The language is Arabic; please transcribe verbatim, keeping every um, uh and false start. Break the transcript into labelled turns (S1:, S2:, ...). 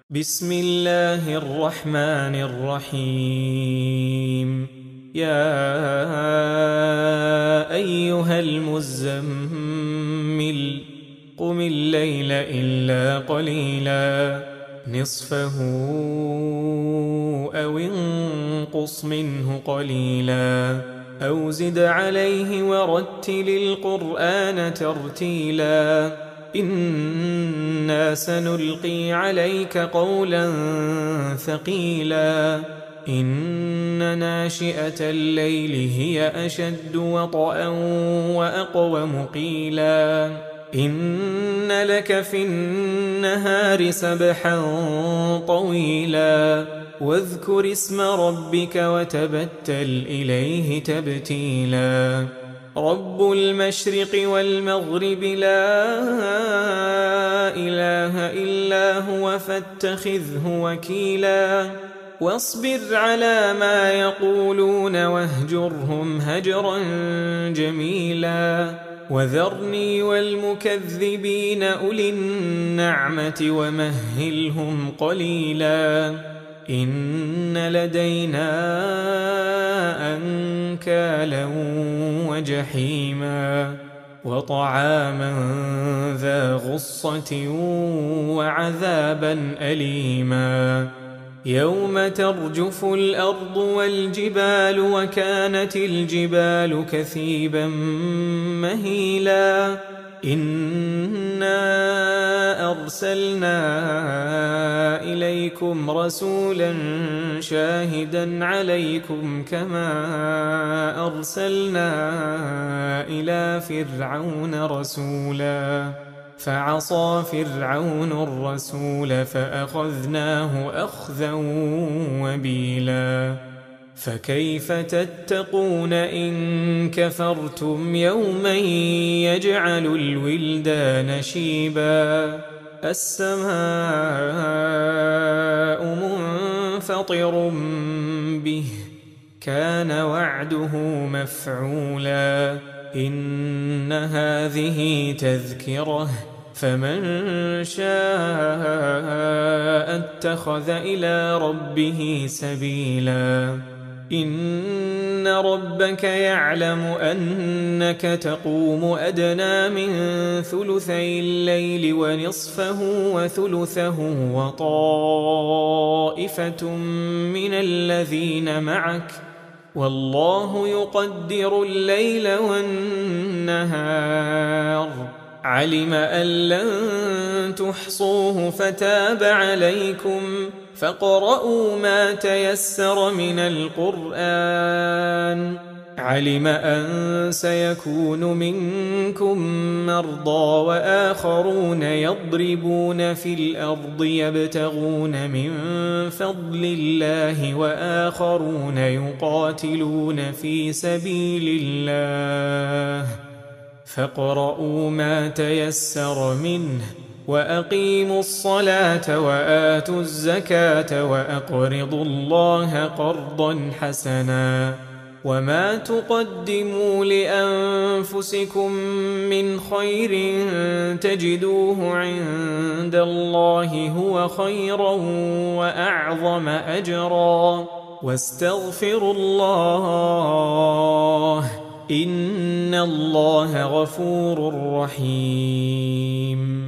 S1: بسم الله الرحمن الرحيم. يا أيها المزمل قم الليل إلا قليلا نصفه أو انقص منه قليلا أو زد عليه ورتل القرآن ترتيلا إنا سنلقي عليك قولا ثقيلا إن ناشئة الليل هي أشد وطئا وأقوم قيلا إن لك في النهار سبحا طويلا واذكر اسم ربك وتبتل إليه تبتيلا رب المشرق والمغرب لا إله إلا هو فاتخذه وكيلا واصبر على ما يقولون واهجرهم هجرا جميلا وذرني والمكذبين أولي النعمة ومهلهم قليلا إن لدينا أنكالا وجحيما وطعاما ذا غصة وعذابا أليما يوم ترجف الأرض والجبال وكانت الجبال كثيبا مهيلا إنا أرسلنا إليكم رسولا شاهدا عليكم كما أرسلنا إلى فرعون رسولا فعصى فرعون الرسول فأخذناه أخذا وبيلا فكيف تتقون إن كفرتم يوما يجعل الولدان شيبا السماء منفطر به كان وعده مفعولا إن هذه تذكرة فمن شاء اتخذ إلى ربه سبيلا إن ربك يعلم أنك تقوم أدنى من ثلثي الليل ونصفه وثلثه وطائفة من الذين معك والله يقدر الليل والنهار علم أن لن تحصوه فتاب عليكم فاقرؤوا ما تيسر من القرآن علم أن سيكون منكم مرضى وآخرون يضربون في الأرض يبتغون من فضل الله وآخرون يقاتلون في سبيل الله فاقرؤوا ما تيسر منه وأقيموا الصلاة وآتوا الزكاة وأقرضوا الله قرضا حسنا وما تقدموا لأنفسكم من خير تجدوه عند الله هو خيرا وأعظم أجرا واستغفروا الله إن الله غفور رحيم.